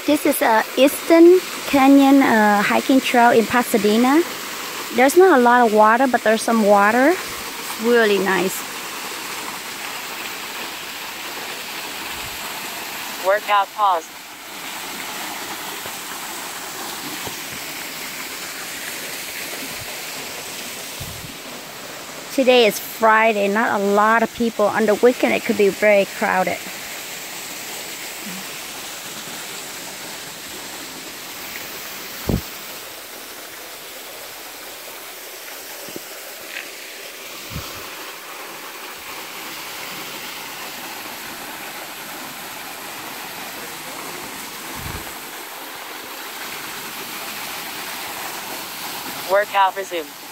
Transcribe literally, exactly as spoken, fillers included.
This is a Eaton Canyon uh, hiking trail in Pasadena. There's not a lot of water, but there's some water. It's really nice. Workout pause. Today is Friday, not a lot of people. On the weekend it could be very crowded. Workout resumed.